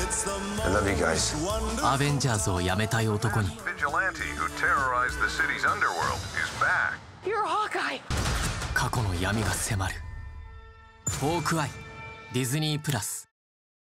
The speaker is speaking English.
I love you guys. アベンジャーズを辞めたい男に Vigilante who terrorized the city's underworld is back. You're Hawkeye. 過去の闇が迫る。ホークアイディズニープラス